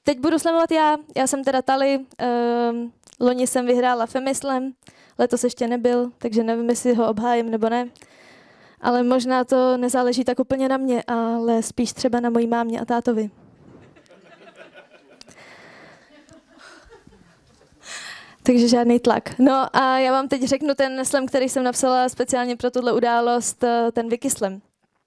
teď budu slamovat já. Já jsem teda Tali. Loni jsem vyhrála Femislam. Letos ještě nebyl, takže nevím, jestli ho obhájím nebo ne. Ale možná to nezáleží tak úplně na mě, ale spíš třeba na mojí mámě a tátovi. Takže žádný tlak. No a já vám teď řeknu ten slam, který jsem napsala speciálně pro tuhle událost, ten Wiki Slam.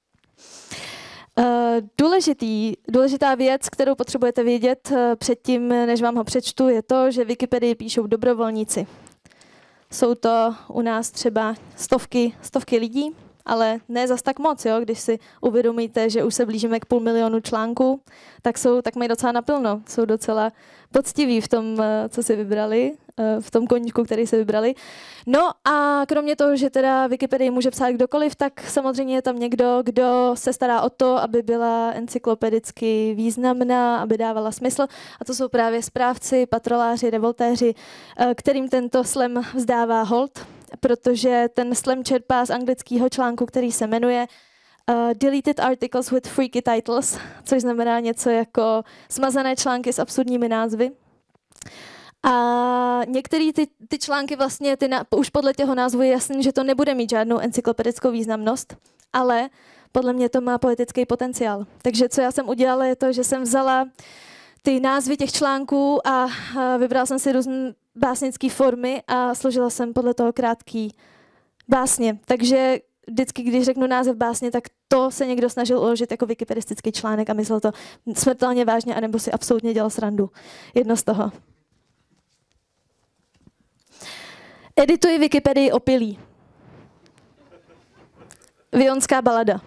Důležitá věc, kterou potřebujete vědět předtím, než vám ho přečtu, je to, že Wikipedii píšou dobrovolníci. Jsou to u nás třeba stovky lidí, ale ne zas tak moc, jo? Když si uvědomíte, že už se blížíme k 500 000 článků, tak mají docela naplno. Jsou docela poctiví v tom, co si vybrali, v tom koníčku, který si vybrali. No a kromě toho, že teda Wikipedii může psát kdokoliv, tak samozřejmě je tam někdo, kdo se stará o to, aby byla encyklopedicky významná, aby dávala smysl. A to jsou právě správci, patroláři, revoltéři, kterým tento slam vzdává hold, protože ten slam čerpá z anglického článku, který se jmenuje Deleted Articles with Freaky Titles, což znamená něco jako smazané články s absurdními názvy. A některé ty články vlastně, už podle těho názvu je jasný, že to nebude mít žádnou encyklopedickou významnost, ale podle mě to má poetický potenciál. Takže co já jsem udělala je to, že jsem vzala ty názvy těch článků a vybrala jsem si různé básnické formy a složila jsem podle toho krátký básně. Takže vždycky, když řeknu název básně, tak to se někdo snažil uložit jako wikipedistický článek a myslel to smrtelně vážně, anebo si absolutně dělal srandu. Jedno z toho. Edituji Wikipedii opilý. Vionská balada.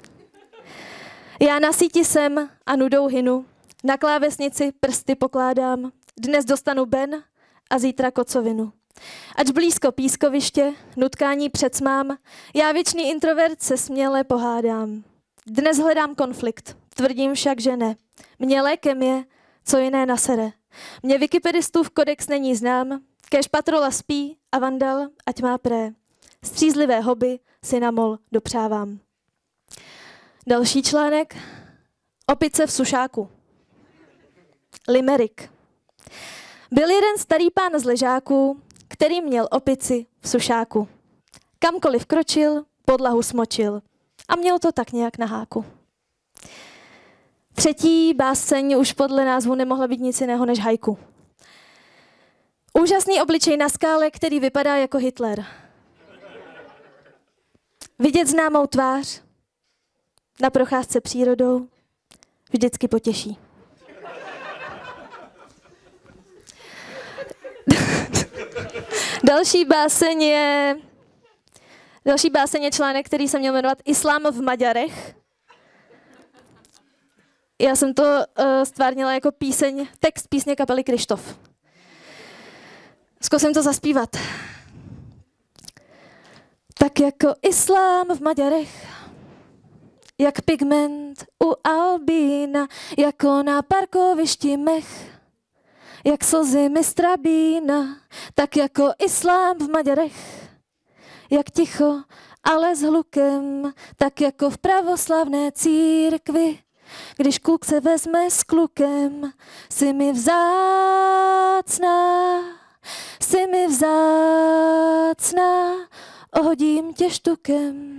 Já na síti jsem a nudou hynu, na klávesnici prsty pokládám, dnes dostanu ben a zítra kocovinu. Ač blízko pískoviště, nutkání předsmám, já věčný introvert se směle pohádám. Dnes hledám konflikt, tvrdím však, že ne. Mně lékem je, co jiné nasere. Mně wikipedistův kodex není znám, kéž patrola spí a vandal, ať má pré. Střízlivé hobby si na mol dopřávám. Další článek. Opice v sušáku. Limerick. Byl jeden starý pán z Ležáků, který měl opici v sušáku. Kamkoliv kročil, podlahu smočil a měl to tak nějak na háku. Třetí báseň už podle názvu nemohla být nic jiného než haiku. Úžasný obličej na skále, který vypadá jako Hitler. Vidět známou tvář na procházce přírodou vždycky potěší. Další báseň je článek, který se měl jmenovat Islám v Maďarech. Já jsem to stvárnila jako text písně kapely Krištof. Zkusím to zaspívat. Tak jako islám v Maďarech, jak pigment u albína, jako na parkovišti mech, jak slzy mistra Bína, tak jako islám v Maďarech, jak ticho, ale s hlukem, tak jako v pravoslavné církvi, když kluk se vezme s klukem, si mi vzácná, ohodím tě štukem.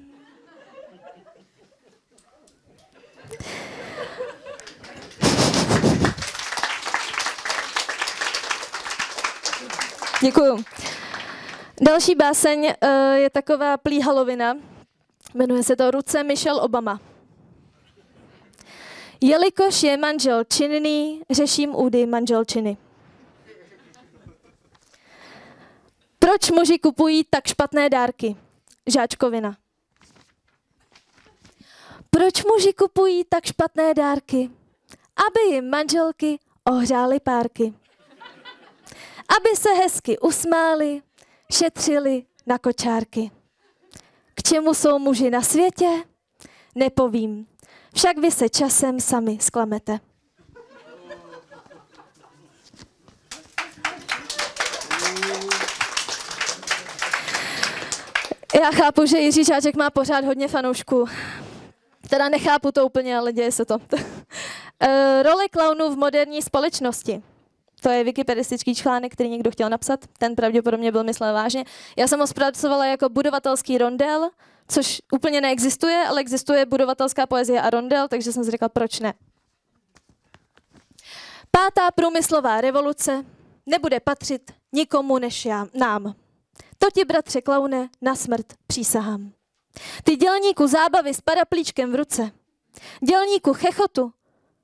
Děkuju. Další báseň je taková plíhalovina. Jmenuje se to Ruce Michelle Obama. Jelikož je manžel činný, řeším údy manželčiny. Proč muži kupují tak špatné dárky? Žáčkovina. Proč muži kupují tak špatné dárky? Aby jim manželky ohřály párky. Aby se hezky usmáli, šetřili na kočárky. K čemu jsou muži na světě? Nepovím. Však vy se časem sami zklamete. Já chápu, že Jiří Žáček má pořád hodně fanoušků. Teda nechápu to úplně, ale děje se to. Role klaunů v moderní společnosti. To je wikipedistický článek, který někdo chtěl napsat. Ten pravděpodobně byl myslen vážně. Já jsem ho zpracovala jako budovatelský rondel, což úplně neexistuje, ale existuje budovatelská poezie a rondel, takže jsem si řekla, proč ne. 5. průmyslová revoluce nebude patřit nikomu než nám. To ti, bratře klaune, na smrt přísahám. Ty dělníku zábavy s paraplíčkem v ruce, dělníku chechotu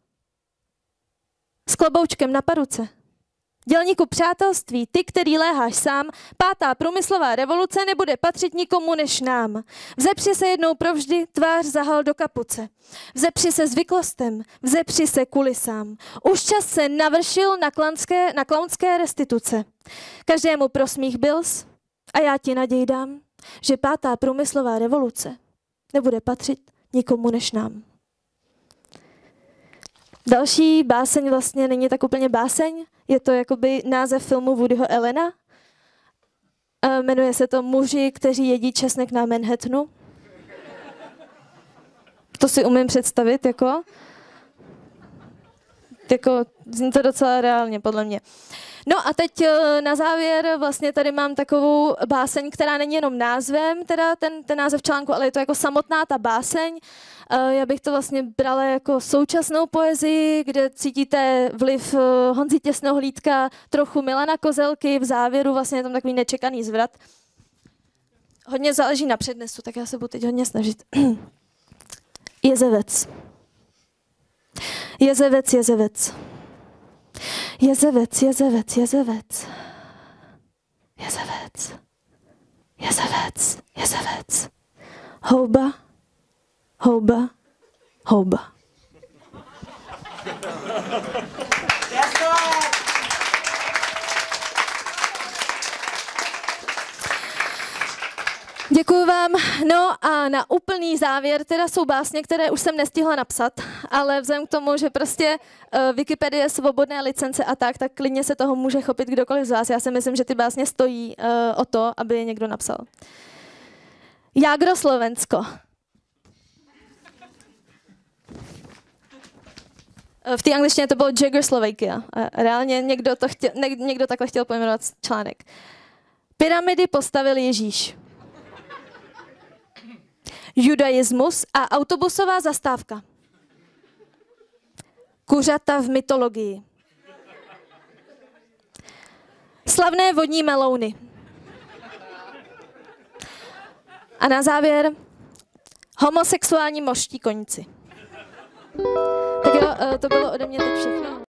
s kloboučkem na paruce, dělníku přátelství, ty, který léháš sám, 5. průmyslová revoluce nebude patřit nikomu než nám. Vzepři se jednou provždy, tvář zahal do kapuce. Vzepři se zvyklostem, vzepři se kulisám. Už čas se navršil na klaunské restituce. Každému prosmích byls a já ti naději dám, že 5. průmyslová revoluce nebude patřit nikomu než nám. Další báseň vlastně není tak úplně báseň, je to jakoby název filmu Woodyho Allena. Jmenuje se to Muži, kteří jedí česnek na Manhattanu. To si umím představit, jako zní to docela reálně, podle mě. No a teď na závěr vlastně tady mám takovou báseň, která není jenom názvem, teda ten název článku, ale je to jako samotná ta báseň. Já bych to vlastně brala jako současnou poezii, kde cítíte vliv Honzy Těsnohlídka, trochu Milana Kozelky, v závěru vlastně je tam takový nečekaný zvrat. Hodně záleží na přednesu, tak já se budu teď hodně snažit. Jezevec. Jezevec, jezevec. Jezevec, jezevec, jezevec. Jezevec. Jezevec, jezevec. Houba, houba, houba. Děkuju vám. No a na úplný závěr teda jsou básně, které už jsem nestihla napsat, ale vzhledem k tomu, že prostě Wikipedie, svobodné licence a tak klidně se toho může chopit kdokoliv z vás. Já si myslím, že ty básně stojí o to, aby je někdo napsal. Jágro Slovensko. V té angličtině to bylo Czechoslovakia. Reálně někdo takhle chtěl pojmenovat článek. Pyramidy postavil Ježíš. Judaismus a autobusová zastávka. Kuřata v mytologii. Slavné vodní melouny. A na závěr homosexuální mořští koníci. Tak jo, to bylo ode mě teď všechno.